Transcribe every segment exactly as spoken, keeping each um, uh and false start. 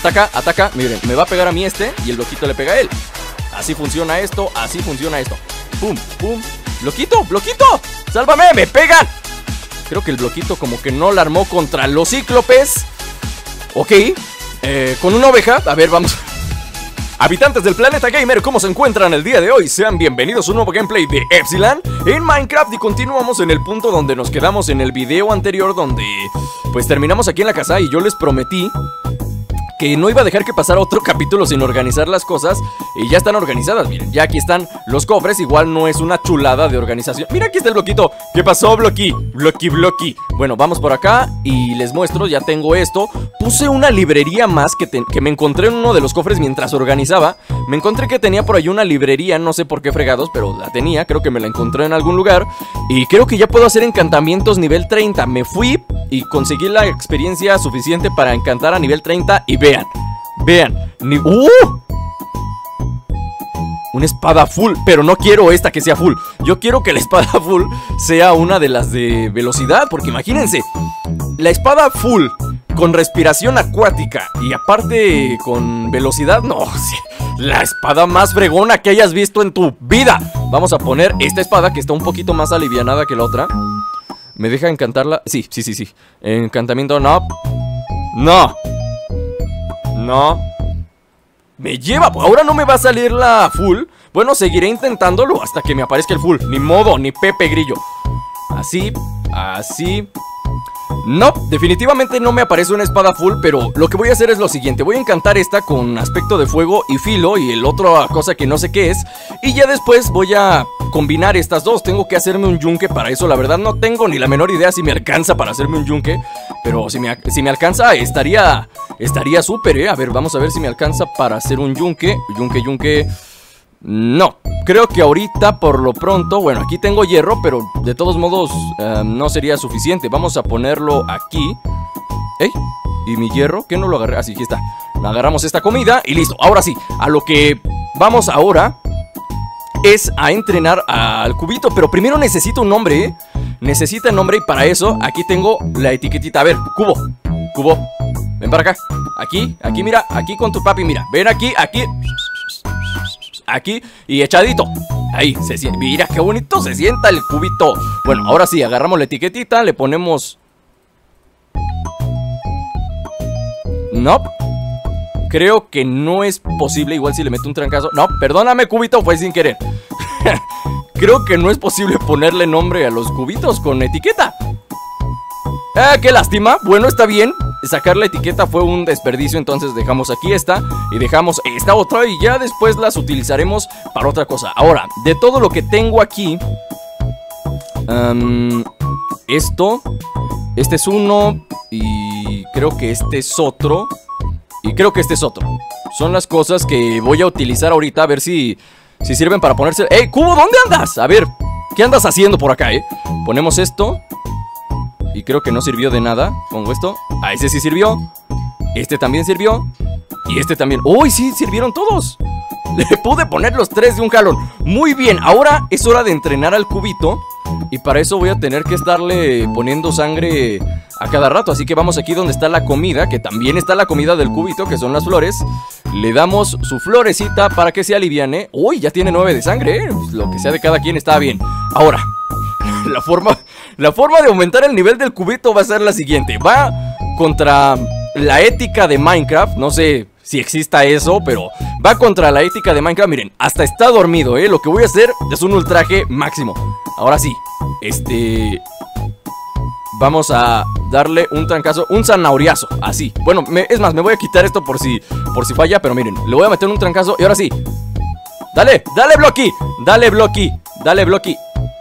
Ataca, ataca, miren, me va a pegar a mí este y el bloquito le pega a él. Así funciona esto, así funciona esto. Pum, pum, bloquito, bloquito, sálvame, me pegan. Creo que el bloquito como que no la armó contra los cíclopes. Ok, eh, con una oveja, a ver, vamos. Habitantes del planeta gamer, ¿cómo se encuentran el día de hoy? Sean bienvenidos a un nuevo gameplay de Epsilon en Minecraft. Y continuamos en el punto donde nos quedamos en el video anterior, donde pues terminamos aquí en la casa y yo les prometí que no iba a dejar que pasara otro capítulo sin organizar las cosas. Y ya están organizadas, miren, ya aquí están los cofres. Igual no es una chulada de organización. Mira, aquí está el bloquito. ¿Qué pasó, Bloqui? Bloqui, Bloqui. Bueno, vamos por acá y les muestro, ya tengo esto. Puse una librería más que, te, que me encontré en uno de los cofres mientras organizaba. Me encontré que tenía por ahí una librería, no sé por qué fregados, pero la tenía, creo que me la encontré en algún lugar. Y creo que ya puedo hacer encantamientos nivel treinta. Me fui y conseguí la experiencia suficiente para encantar a nivel treinta. Y vean, vean ni ¡Uh! Una espada full, pero no quiero esta que sea full. Yo quiero que la espada full sea una de las de velocidad. Porque imagínense, la espada full con respiración acuática y aparte con velocidad, no, sí, la espada más fregona que hayas visto en tu vida. Vamos a poner esta espada que está un poquito más alivianada que la otra. ¿Me deja encantarla? Sí, sí, sí, sí. Encantamiento, no. No. No. Me lleva, ahora no me va a salir la full. Bueno, seguiré intentándolo hasta que me aparezca el full. Ni modo, ni Pepe Grillo. Así, así. No, definitivamente no me aparece una espada full. Pero lo que voy a hacer es lo siguiente. Voy a encantar esta con aspecto de fuego y filo. Y el otro cosa que no sé qué es. Y ya después voy a combinar estas dos. Tengo que hacerme un yunque para eso. La verdad no tengo ni la menor idea si me alcanza para hacerme un yunque. Pero si me, si me alcanza estaría Estaría súper, eh. A ver, vamos a ver si me alcanza para hacer un yunque. Yunque, yunque. No, creo que ahorita por lo pronto, bueno, aquí tengo hierro, pero de todos modos uh, no sería suficiente. Vamos a ponerlo aquí. ¿Eh? ¿Y mi hierro? ¿Qué no lo agarré? Así que está. Agarramos esta comida y listo. Ahora sí, a lo que vamos ahora es a entrenar al cubito. Pero primero necesito un nombre, ¿eh? Necesita nombre y para eso aquí tengo la etiquetita. A ver, cubo, cubo, ven para acá. Aquí, aquí, mira, aquí con tu papi, mira. Ven aquí, aquí. Aquí y echadito. Ahí, se siente. Mira qué bonito se sienta el cubito. Bueno, ahora sí, agarramos la etiquetita. Le ponemos... No. Creo que no es posible. Igual si le meto un trancazo. No, perdóname, cubito, fue sin querer. Creo que no es posible ponerle nombre a los cubitos con etiqueta. Ah, qué lástima. Bueno, está bien. Sacar la etiqueta fue un desperdicio, entonces dejamos aquí esta y dejamos esta otra y ya después las utilizaremos para otra cosa. Ahora, de todo lo que tengo aquí, um, esto, este es uno y creo que este es otro y creo que este es otro. Son las cosas que voy a utilizar ahorita, a ver si, si sirven para ponerse... ¡Ey, Cubo, ¿dónde andas? A ver, ¿qué andas haciendo por acá, eh? Ponemos esto. Y creo que no sirvió de nada. Pongo esto. A ese sí sirvió. Este también sirvió. Y este también. ¡Uy, sí! Sirvieron todos. Le pude poner los tres de un jalón. Muy bien, ahora es hora de entrenar al cubito. Y para eso voy a tener que estarle poniendo sangre a cada rato. Así que vamos aquí donde está la comida, que también está la comida del cubito, que son las flores. Le damos su florecita para que se aliviane. ¡Uy! Ya tiene nueve de sangre, ¿eh? Pues lo que sea de cada quien está bien. Ahora, la forma... La forma de aumentar el nivel del cubito va a ser la siguiente. Va contra la ética de Minecraft. No sé si exista eso, pero va contra la ética de Minecraft. Miren, hasta está dormido, ¿eh? Lo que voy a hacer es un ultraje máximo. Ahora sí, este... vamos a darle un trancazo, un zanahoriazo, así. Bueno, me, es más, me voy a quitar esto por si, por si falla. Pero miren, le voy a meter un trancazo y ahora sí. Dale, dale, Bloqui. Dale, Bloqui. Dale, Bloqui.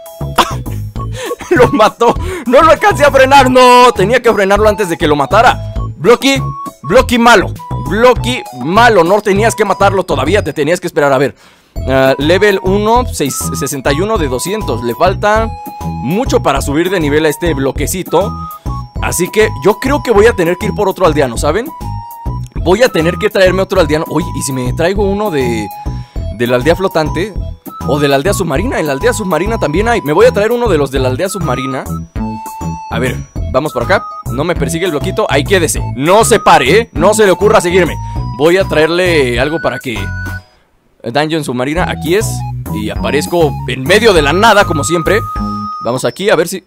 Lo mató, no lo alcancé a frenar. No, tenía que frenarlo antes de que lo matara. Bloqui, Bloqui malo. Bloqui malo, no tenías que matarlo todavía, te tenías que esperar. A ver, uh, level uno, sesenta y uno de doscientos. Le falta mucho para subir de nivel a este bloquecito. Así que yo creo que voy a tener que ir por otro aldeano, ¿saben? Voy a tener que traerme otro aldeano. Oye, ¿y si me traigo uno de, de la aldea flotante? O de la aldea submarina, en la aldea submarina también hay. Me voy a traer uno de los de la aldea submarina. A ver, vamos por acá. No me persigue el bloquito, ahí quédese. No se pare, ¿eh? No se le ocurra seguirme. voy a traerle algo para que... Dungeon submarina, aquí es. Y aparezco en medio de la nada, como siempre. Vamos aquí, a ver si...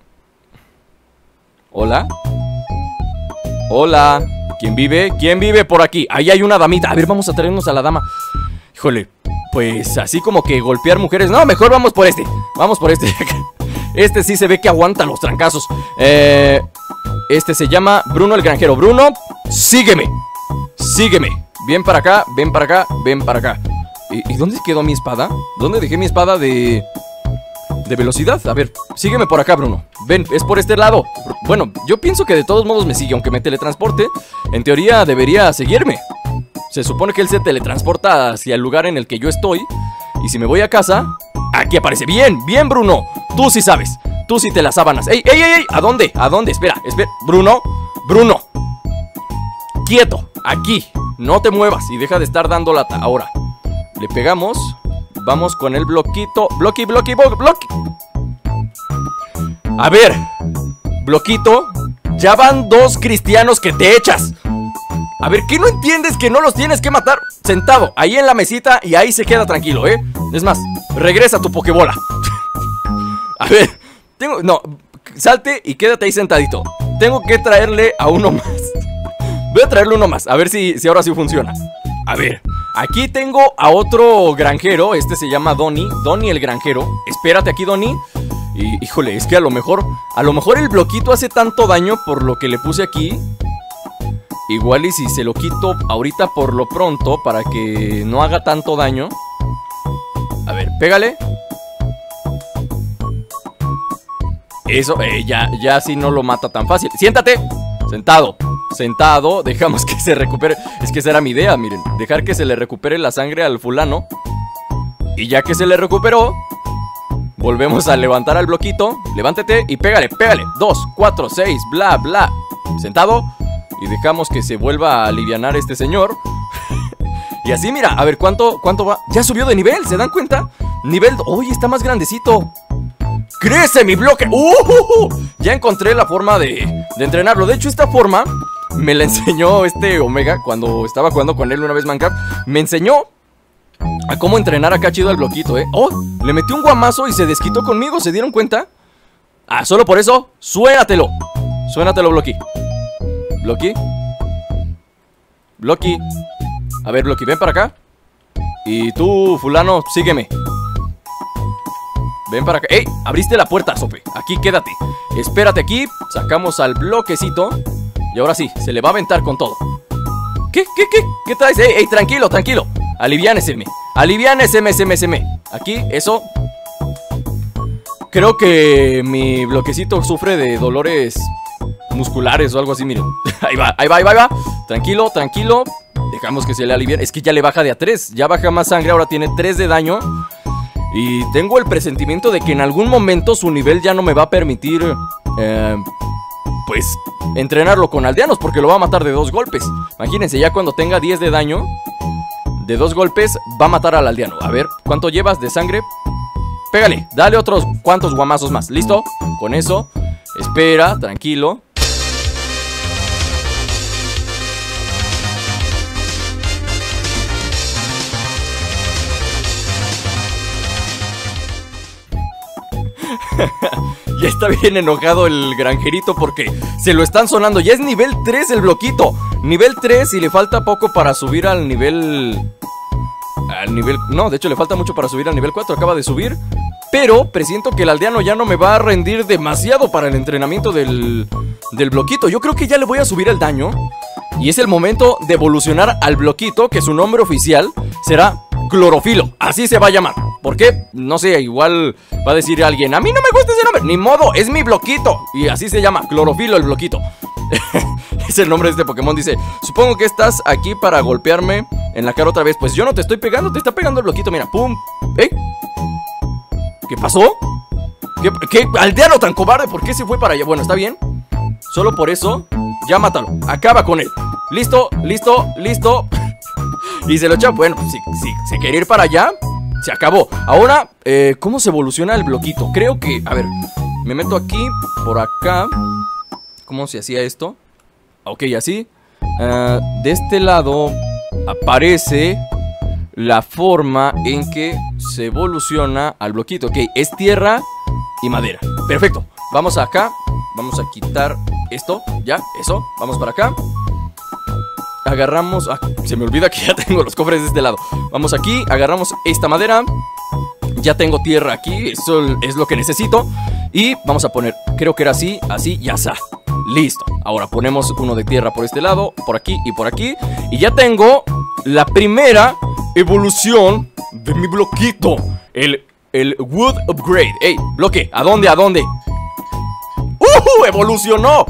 Hola. Hola. ¿Quién vive? ¿Quién vive por aquí? Ahí hay una damita. A ver, vamos a traernos a la dama. Híjole, pues así como que golpear mujeres. No, mejor vamos por este. Vamos por este. Este sí se ve que aguanta los trancazos. Eh... Este se llama Bruno el granjero. Bruno, sígueme. Sígueme. Ven para acá, ven para acá, ven para acá. ¿Y, ¿y dónde quedó mi espada? ¿Dónde dejé mi espada de... de velocidad? A ver, sígueme por acá, Bruno. Ven, es por este lado. Bueno, yo pienso que de todos modos me sigue, aunque me teletransporte. En teoría debería seguirme. Se supone que él se teletransporta hacia el lugar en el que yo estoy. Y si me voy a casa, aquí aparece. Bien, bien, Bruno. Tú sí sabes. Tú sí te las sábanas. ¡Ey, ey, ey, ey! ¿A dónde? ¿A dónde? Espera, espera. Bruno, Bruno. Quieto, aquí. No te muevas y deja de estar dando lata. Ahora, le pegamos. Vamos con el bloquito. Bloqui, bloqui, bloqui. A ver, bloquito. Ya van dos cristianos que te echas. A ver, ¿qué no entiendes que no los tienes que matar? Sentado, ahí en la mesita y ahí se queda tranquilo, ¿eh? Es más, regresa tu pokebola. A ver, tengo... No, salte y quédate ahí sentadito. Tengo que traerle a uno más. Voy a traerle uno más, a ver si, si ahora sí funciona. A ver, aquí tengo a otro granjero. Este se llama Donnie, Donnie el granjero. Espérate aquí, Donnie. Y, híjole, es que a lo mejor A lo mejor el bloquito hace tanto daño por lo que le puse aquí. Igual y si se lo quito ahorita por lo pronto, para que no haga tanto daño. A ver, pégale. Eso, eh, ya, ya así no lo mata tan fácil. Siéntate, sentado, sentado. Dejamos que se recupere. Es que esa era mi idea, miren. Dejar que se le recupere la sangre al fulano. Y ya que se le recuperó, volvemos a levantar al bloquito. Levántate y pégale, pégale. Dos, cuatro, seis, bla, bla. Sentado. Y dejamos que se vuelva a alivianar este señor. Y así, mira, a ver, ¿cuánto, cuánto va? Ya subió de nivel, ¿se dan cuenta? Nivel... ¡Uy, está más grandecito! ¡Crece mi bloque! ¡Uh! Ya encontré la forma de, de entrenarlo. De hecho, esta forma me la enseñó este Omega cuando estaba jugando con él una vez Minecraft. Me enseñó a cómo entrenar acá chido al bloquito, ¿eh? ¡Oh! Le metí un guamazo y se desquitó conmigo, ¿se dieron cuenta? Ah, solo por eso, suénatelo. Suénatelo, Bloqui. Bloqui. Bloqui. A ver, Bloqui, ven para acá. Y tú, fulano, sígueme. Ven para acá. ¡Ey! Abriste la puerta, Sope. Aquí quédate. Espérate aquí. Sacamos al bloquecito. Y ahora sí, se le va a aventar con todo. ¿Qué? ¿Qué? ¿Qué? ¿Qué traes? ¡Ey! ¡Ey! Tranquilo, tranquilo. Aliviáneseme. Aliviáneseme, seme, seme. Aquí, eso. Creo que mi bloquecito sufre de dolores musculares o algo así, miren. Ahí va, ahí va, ahí va, ahí va. Tranquilo, tranquilo. Dejamos que se le alivie. Es que ya le baja de a tres. Ya baja más sangre, ahora tiene tres de daño. Y tengo el presentimiento de que en algún momento su nivel ya no me va a permitir eh, pues entrenarlo con aldeanos, porque lo va a matar de dos golpes. Imagínense, ya cuando tenga diez de daño, de dos golpes va a matar al aldeano. A ver, ¿cuánto llevas de sangre? Pégale, dale otros cuantos guamazos más. ¿Listo? Con eso, espera, tranquilo. Ya está bien enojado el granjerito porque se lo están sonando. Ya es nivel tres el bloquito. Nivel tres y le falta poco para subir al nivel... Al nivel... No, de hecho le falta mucho para subir al nivel cuatro. Acaba de subir. Pero presiento que el aldeano ya no me va a rendir demasiado para el entrenamiento del, del bloquito. Yo creo que ya le voy a subir el daño. Y es el momento de evolucionar al bloquito, que su nombre oficial será Clorofilo. Así se va a llamar. ¿Por qué? No sé, igual va a decir alguien: a mí no me gusta ese nombre. Ni modo, es mi bloquito. Y así se llama, Clorofilo el bloquito. Es el nombre de este Pokémon. Dice: supongo que estás aquí para golpearme en la cara otra vez. Pues yo no te estoy pegando, te está pegando el bloquito, mira, pum. ¿Eh? ¿Qué pasó? ¿Qué, qué aldeano tan cobarde? ¿Por qué se fue para allá? Bueno, está bien. Solo por eso, ya mátalo, acaba con él. Listo, listo, listo. Y se lo echa. Bueno, si, si, si quiere ir para allá, se acabó. Ahora, eh, ¿cómo se evoluciona el bloquito? Creo que, a ver, me meto aquí, por acá. ¿Cómo se hacía esto? Ok, así. uh, De este lado aparece la forma en que se evoluciona al bloquito. Ok, es tierra y madera. Perfecto, vamos acá. Vamos a quitar esto, ya, eso. Vamos para acá. Agarramos, ah, se me olvida que ya tengo los cofres de este lado. Vamos aquí, agarramos esta madera. Ya tengo tierra aquí, eso es lo que necesito. Y vamos a poner, creo que era así, así, ya está. Listo, ahora ponemos uno de tierra por este lado, por aquí y por aquí. Y ya tengo la primera evolución de mi bloquito. El, el Wood Upgrade. Ey, bloque, ¿a dónde, a dónde? ¡Uh! ¡Evolucionó!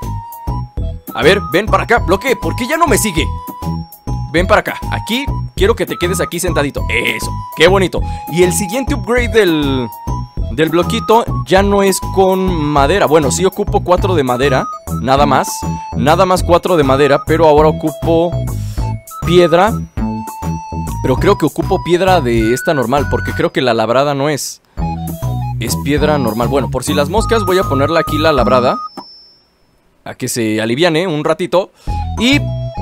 A ver, ven para acá, bloque, ¿por qué ya no me sigue? Ven para acá, aquí, quiero que te quedes aquí sentadito. Eso, qué bonito. Y el siguiente upgrade del... del bloquito ya no es con madera. Bueno, sí ocupo cuatro de madera, nada más. Nada más cuatro de madera, pero ahora ocupo piedra. Pero creo que ocupo piedra de esta normal, porque creo que la labrada no es. Es piedra normal. Bueno, por si las moscas voy a ponerle aquí la labrada, a que se aliviane un ratito. Y...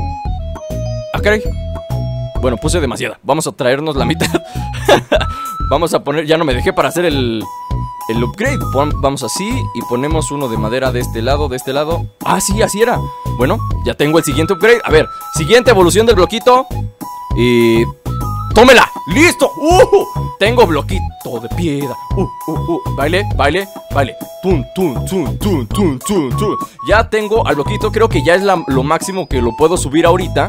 ah, caray. Bueno, puse demasiada. Vamos a traernos la mitad. Vamos a poner... ya no me dejé para hacer el... el upgrade. Pon... vamos así y ponemos uno de madera de este lado, de este lado. Ah, sí, así era. Bueno, ya tengo el siguiente upgrade. A ver, siguiente evolución del bloquito. Y... ¡tómela! ¡Listo! ¡Uh! Tengo bloquito de piedra. ¡Uh, uh, uh! Baile, baile, baile. ¡Tun, tun, tun, tun, tun, tun, tun! Ya tengo al bloquito. Creo que ya es la, lo máximo que lo puedo subir ahorita.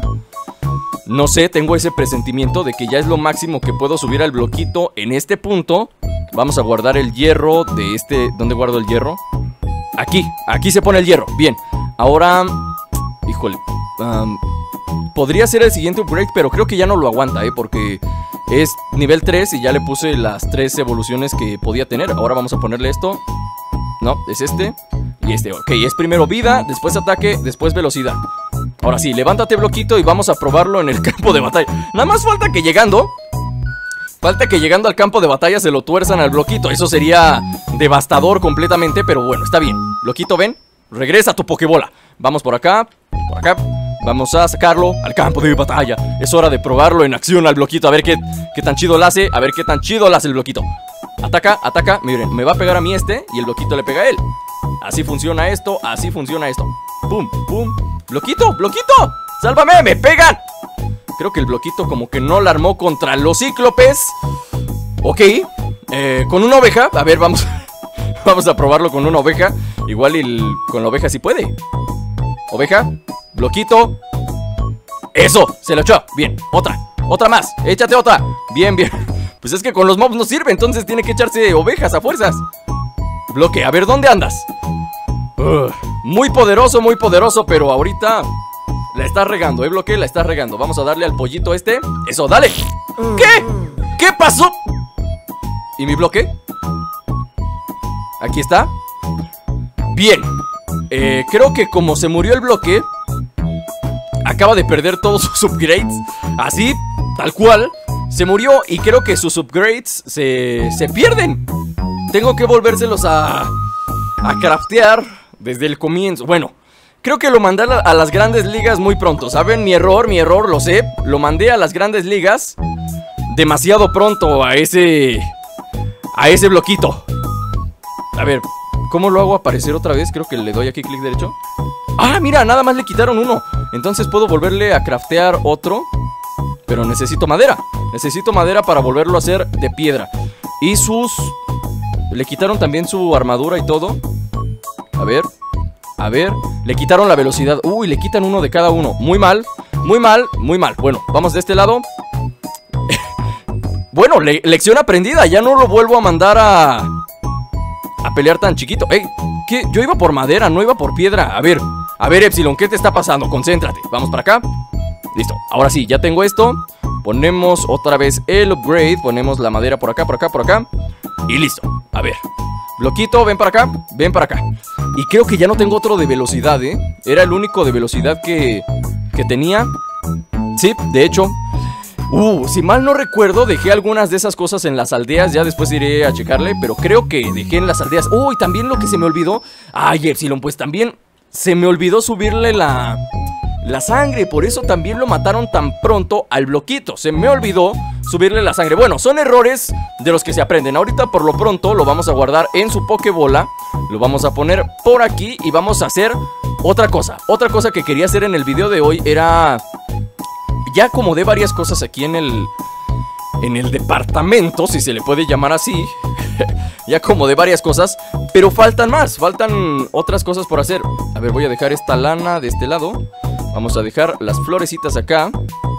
No sé, tengo ese presentimiento de que ya es lo máximo que puedo subir al bloquito en este punto. Vamos a guardar el hierro de este... ¿dónde guardo el hierro? Aquí, aquí se pone el hierro. Bien, ahora... híjole... Um, podría ser el siguiente upgrade, pero creo que ya no lo aguanta, ¿eh? Porque es nivel tres y ya le puse las tres evoluciones que podía tener. Ahora vamos a ponerle esto. No, es este y este. Ok, es primero vida, después ataque, después velocidad. Ahora sí, levántate bloquito y vamos a probarlo en el campo de batalla. Nada más falta que llegando Falta que llegando al campo de batalla se lo tuerzan al bloquito. Eso sería devastador completamente, pero bueno, está bien. Bloquito, ven, regresa a tu pokebola. Vamos por acá, por acá. Vamos a sacarlo al campo de batalla. Es hora de probarlo en acción al bloquito. A ver qué, qué tan chido lo hace. A ver qué tan chido lo hace el bloquito. Ataca, ataca. Miren, me va a pegar a mí este y el bloquito le pega a él. Así funciona esto, así funciona esto. Pum, pum. Bloquito, bloquito, sálvame, me pegan. Creo que el bloquito como que no la armó contra los cíclopes. Ok, eh, con una oveja. A ver, vamos Vamos a probarlo con una oveja. Igual el, con la oveja sí puede. Oveja, bloquito. Eso, se lo echó. Bien, otra, otra más, échate otra. Bien, bien. Pues es que con los mobs no sirve, entonces tiene que echarse ovejas a fuerzas. Bloque, a ver, ¿dónde andas? Uh, muy poderoso, muy poderoso, pero ahorita la está regando, ¿eh, bloque? La está regando. Vamos a darle al pollito este. Eso, dale. ¿Qué? ¿Qué pasó? ¿Y mi bloque? Aquí está. Bien. Eh, creo que como se murió el bloque, acaba de perder todos sus upgrades. Así, tal cual. Se murió y creo que sus upgrades se, se pierden. Tengo que volvérselos a, a craftear desde el comienzo. Bueno, creo que lo mandé a, la, a las grandes ligas muy pronto. ¿Saben? Mi error, mi error, lo sé. Lo mandé a las grandes ligas demasiado pronto a ese... a ese bloquito. A ver, ¿cómo lo hago aparecer otra vez? Creo que le doy aquí clic derecho. ¡Ah, mira! Nada más le quitaron uno. Entonces puedo volverle a craftear otro. Pero necesito madera. Necesito madera para volverlo a hacer de piedra. Y sus... le quitaron también su armadura y todo. A ver, a ver. Le quitaron la velocidad. Uy, le quitan uno de cada uno. Muy mal, muy mal, muy mal. Bueno, vamos de este lado. Bueno, le lección aprendida. Ya no lo vuelvo a mandar a... a pelear tan chiquito. Ey, ¿qué? Yo iba por madera, no iba por piedra. A ver, a ver, Epsilon, ¿qué te está pasando? Concéntrate. Vamos para acá. Listo, ahora sí, ya tengo esto. Ponemos otra vez el upgrade. Ponemos la madera por acá, por acá, por acá. Y listo, a ver. Bloquito, ven para acá, ven para acá. Y creo que ya no tengo otro de velocidad, ¿eh? Era el único de velocidad que, que tenía. Sí, de hecho. Uh, si mal no recuerdo, dejé algunas de esas cosas en las aldeas. Ya después iré a checarle, pero creo que dejé en las aldeas. Uy, uh, también lo que se me olvidó. Ay, Epsilon, pues también se me olvidó subirle la... la sangre. Por eso también lo mataron tan pronto al bloquito. Se me olvidó subirle la sangre. Bueno, son errores de los que se aprenden. Ahorita por lo pronto lo vamos a guardar en su Pokébola. Lo vamos a poner por aquí y vamos a hacer otra cosa. Otra cosa que quería hacer en el video de hoy era... Ya acomodé varias cosas aquí en el... En el departamento, si se le puede llamar así. Ya acomodé varias cosas, pero faltan más, faltan otras cosas por hacer. A ver, voy a dejar esta lana de este lado. Vamos a dejar las florecitas acá.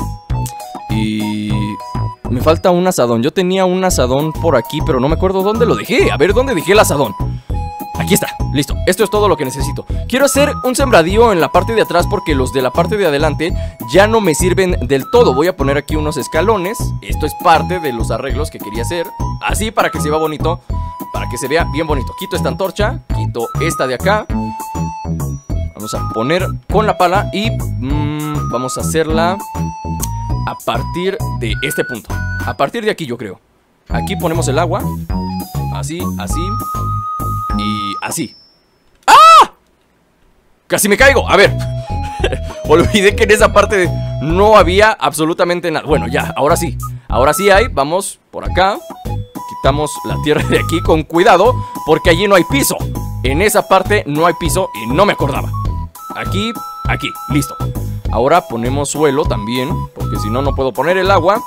Y... me falta un asadón. Yo tenía un asadón por aquí, pero no me acuerdo dónde lo dejé. A ver, ¿dónde dejé el asadón? Aquí está, listo, esto es todo lo que necesito. Quiero hacer un sembradío en la parte de atrás porque los de la parte de adelante ya no me sirven del todo. Voy a poner aquí unos escalones. Esto es parte de los arreglos que quería hacer. Así para que se vea bonito, para que se vea bien bonito. Quito esta antorcha, quito esta de acá. Vamos a poner con la pala y mmm, vamos a hacerla a partir de este punto. A partir de aquí yo creo. Aquí ponemos el agua. Así, así y así. ¡Ah! Casi me caigo, a ver. Olvidé que en esa parte no había absolutamente nada. Bueno, ya, ahora sí. Ahora sí hay, vamos por acá. Quitamos la tierra de aquí con cuidado, porque allí no hay piso. En esa parte no hay piso y no me acordaba. Aquí, aquí, listo. Ahora ponemos suelo también, porque si no, no puedo poner el agua.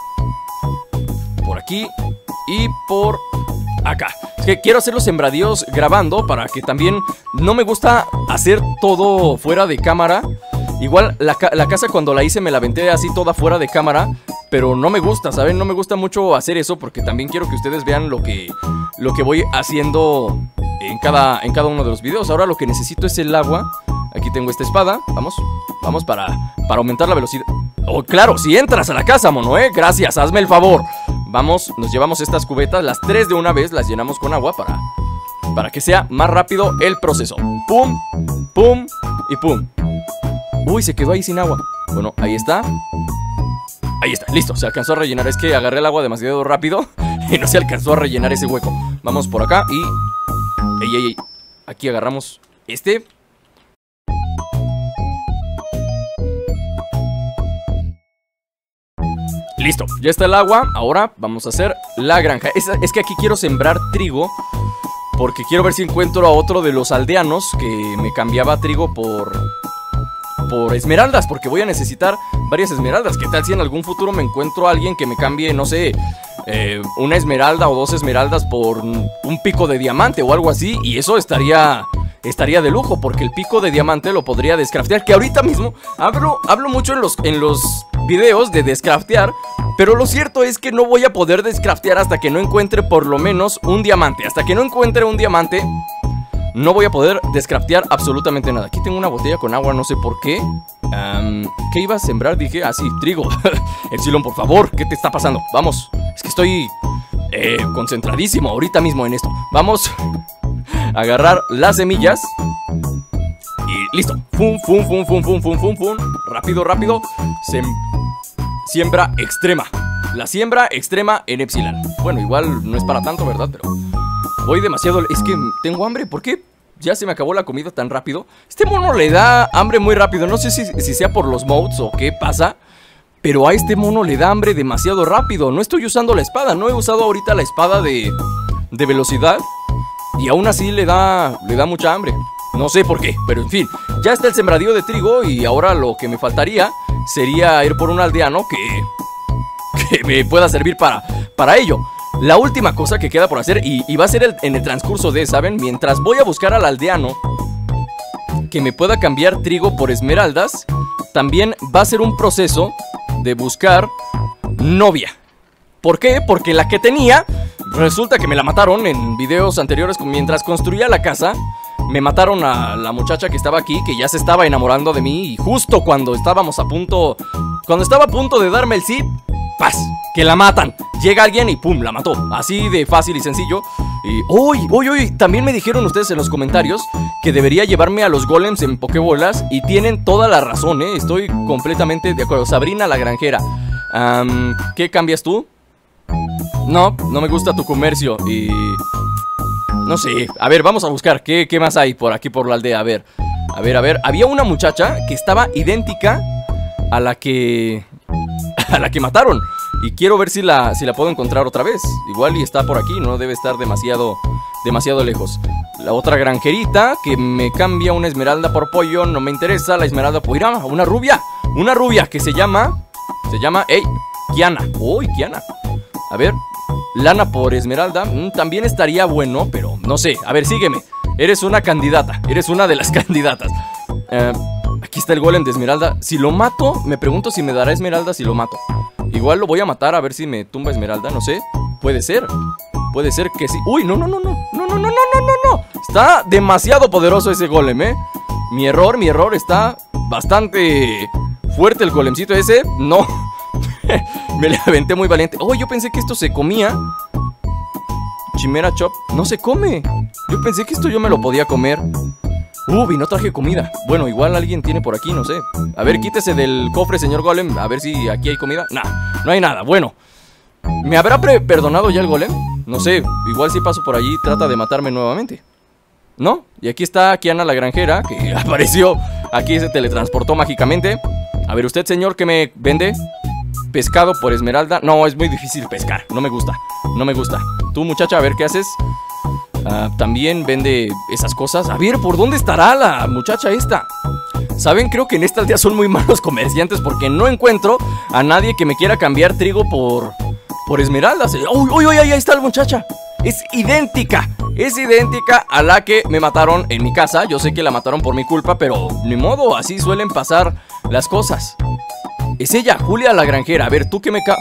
Por aquí y por acá. Es que quiero hacer los sembradíos grabando para que también no me gusta hacer todo fuera de cámara. Igual la, ca la casa cuando la hice me la aventé así toda fuera de cámara, pero no me gusta, ¿saben? No me gusta mucho hacer eso porque también quiero que ustedes vean lo que, lo que voy haciendo en cada, en cada uno de los videos. Ahora lo que necesito es el agua. Aquí tengo esta espada, vamos, vamos para, para aumentar la velocidad. Oh, claro, si entras a la casa, mono, ¿eh? Gracias, hazme el favor. Vamos, nos llevamos estas cubetas, las tres de una vez, las llenamos con agua para, para que sea más rápido el proceso. Pum, pum y pum. Uy, se quedó ahí sin agua. Bueno, ahí está. Ahí está, listo, se alcanzó a rellenar. Es que agarré el agua demasiado rápido y no se alcanzó a rellenar ese hueco. Vamos por acá y... Ey, ey, ey. Aquí agarramos este. Listo, ya está el agua. Ahora vamos a hacer la granja. Es, es que aquí quiero sembrar trigo, porque quiero ver si encuentro a otro de los aldeanos que me cambiaba trigo por... por esmeraldas, porque voy a necesitar varias esmeraldas. ¿Qué tal si en algún futuro me encuentro a alguien que me cambie, no sé, eh, una esmeralda o dos esmeraldas por un pico de diamante o algo así? Y eso estaría... estaría de lujo, porque el pico de diamante lo podría descraftear. Que ahorita mismo hablo, hablo mucho en los, en los videos de descraftear, pero lo cierto es que no voy a poder descraftear hasta que no encuentre por lo menos un diamante. Hasta que no encuentre un diamante, no voy a poder descraftear absolutamente nada. Aquí tengo una botella con agua, no sé por qué. um, ¿Qué iba a sembrar? Dije, ah sí, trigo. Epsilon, por favor, ¿qué te está pasando? Vamos, es que estoy eh, concentradísimo ahorita mismo en esto. Vamos a agarrar las semillas y listo. Fum, fum, fum, fum, fum, fum, fum, fum. Rápido, rápido. Sem siembra extrema. La siembra extrema en Epsilon. Bueno, igual no es para tanto, ¿verdad? Pero voy demasiado... Es que tengo hambre. ¿Por qué ya se me acabó la comida tan rápido? Este mono le da hambre muy rápido. No sé si, si sea por los modes o qué pasa, pero a este mono le da hambre demasiado rápido. No estoy usando la espada. No he usado ahorita la espada de, de velocidad, y aún así le da, le da mucha hambre. No sé por qué, pero en fin. Ya está el sembradío de trigo y ahora lo que me faltaría sería ir por un aldeano que, que me pueda servir para, para ello. La última cosa que queda por hacer, y, y va a ser el, en el transcurso de, ¿saben? Mientras voy a buscar al aldeano que me pueda cambiar trigo por esmeraldas, también va a ser un proceso de buscar novia. ¿Por qué? Porque la que tenía, resulta que me la mataron en videos anteriores. Mientras construía la casa, me mataron a la muchacha que estaba aquí, que ya se estaba enamorando de mí. Y justo cuando estábamos a punto, cuando estaba a punto de darme el sí, ¡paz! Que la matan. Llega alguien y ¡pum! La mató. Así de fácil y sencillo. Y uy, uy, uy, también me dijeron ustedes en los comentarios que debería llevarme a los golems en Pokébolas, y tienen toda la razón, ¿eh? Estoy completamente de acuerdo. Sabrina la granjera. um, ¿Qué cambias tú? No, no me gusta tu comercio y... no sé, a ver, vamos a buscar ¿Qué, qué más hay por aquí por la aldea? A ver, A ver, a ver, había una muchacha que estaba idéntica a la que... a la que mataron. Y quiero ver si la, si la puedo encontrar otra vez. Igual y está por aquí, no debe estar demasiado, demasiado lejos. La otra granjerita que me cambia una esmeralda por pollo, no me interesa. La esmeralda por irá, una rubia. Una rubia que se llama... Se llama, ey, Kiana. Uy, Kiana. A ver, lana por esmeralda, mm, también estaría bueno, pero no sé. A ver, sígueme. Eres una candidata, eres una de las candidatas. eh, Aquí está el golem de esmeralda. Si lo mato, me pregunto si me dará esmeralda si lo mato. Igual lo voy a matar a ver si me tumba esmeralda, no sé. Puede ser, puede ser que sí. Uy, no, no, no, no, no, no, no, no, no, no, no. Está demasiado poderoso ese golem, eh. Mi error, mi error, está bastante fuerte el golemcito ese. No. Me le aventé muy valiente. Oh, yo pensé que esto se comía. Chimera Chop, no se come. Yo pensé que esto yo me lo podía comer. Uy, no traje comida. Bueno, igual alguien tiene por aquí, no sé. A ver, quítese del cofre, señor golem. A ver si aquí hay comida. Nah, no hay nada, bueno. ¿Me habrá perdonado ya el golem? No sé, igual si paso por allí trata de matarme nuevamente. ¿No? Y aquí está Kiana la granjera, que apareció. Aquí se teletransportó mágicamente. A ver, usted, señor, ¿qué me vende? Pescado por esmeralda. No, es muy difícil pescar, no me gusta. No me gusta. Tú, muchacha, a ver qué haces. Uh, también vende esas cosas. A ver, ¿por dónde estará la muchacha esta? ¿Saben? Creo que en esta aldea son muy malos comerciantes porque no encuentro a nadie que me quiera cambiar trigo por, por esmeraldas. ¡Uy, uy, uy! Ahí está la muchacha. Es idéntica. Es idéntica a la que me mataron en mi casa. Yo sé que la mataron por mi culpa, pero ni modo, así suelen pasar las cosas. Es ella, Julia la granjera. A ver, tú que me ca...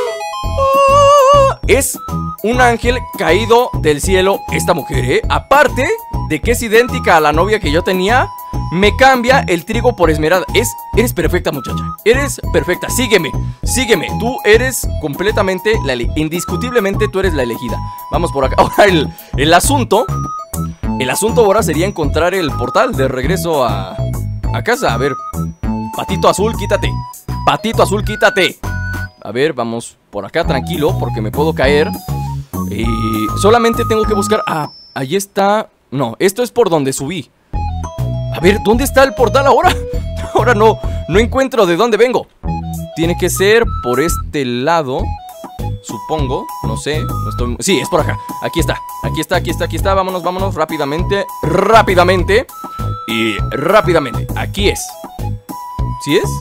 Es un ángel caído del cielo esta mujer, ¿eh? Aparte de que es idéntica a la novia que yo tenía, me cambia el trigo por esmeralda. Es, eres perfecta, muchacha. Eres perfecta. Sígueme, sígueme. Tú eres completamente, la indiscutiblemente tú eres la elegida. Vamos por acá. Ahora el, el asunto, el asunto ahora sería encontrar el portal de regreso a, a casa. A ver, patito azul, quítate. Patito azul, quítate. A ver, vamos por acá tranquilo porque me puedo caer. Y solamente tengo que buscar... Ah, ahí está... No, esto es por donde subí. A ver, ¿dónde está el portal ahora? Ahora no, no encuentro de dónde vengo. Tiene que ser por este lado, supongo, no sé, no estoy... Sí, es por acá, aquí está, aquí está, aquí está, aquí está. Vámonos, vámonos, rápidamente, rápidamente. Y rápidamente, aquí es. ¿Sí es?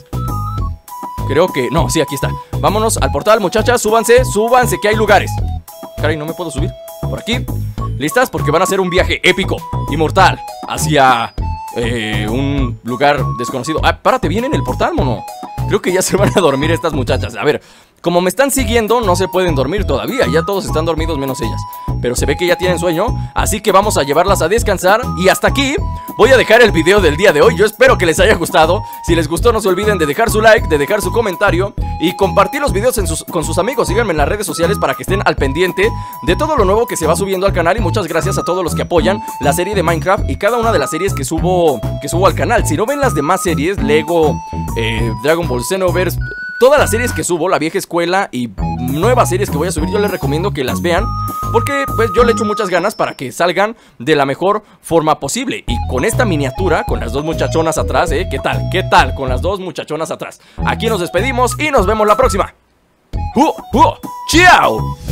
Creo que... No, sí, aquí está. Vámonos al portal, muchachas, súbanse, súbanse, que hay lugares. Caray, no me puedo subir. Por aquí. ¿Listas? Porque van a hacer un viaje épico, inmortal, hacia eh, un lugar desconocido. Ah, párate bien en el portal, mono. Creo que ya se van a dormir estas muchachas. A ver, como me están siguiendo, no se pueden dormir todavía. Ya todos están dormidos menos ellas. Pero se ve que ya tienen sueño, así que vamos a llevarlas a descansar. Y hasta aquí voy a dejar el video del día de hoy. Yo espero que les haya gustado. Si les gustó, no se olviden de dejar su like, de dejar su comentario y compartir los videos en sus, con sus amigos. Síganme en las redes sociales para que estén al pendiente de todo lo nuevo que se va subiendo al canal. Y muchas gracias a todos los que apoyan la serie de Minecraft y cada una de las series que subo, que subo al canal. Si no ven las demás series, Lego, eh, Dragon Ball Xenoverse, todas las series que subo, la vieja escuela y nuevas series que voy a subir, yo les recomiendo que las vean, porque pues yo le echo muchas ganas para que salgan de la mejor forma posible. Y con esta miniatura, con las dos muchachonas atrás, ¿eh? ¿Qué tal? ¿Qué tal? Con las dos muchachonas atrás. Aquí nos despedimos y nos vemos la próxima. ¡Uh! ¡Uh! ¡Chao!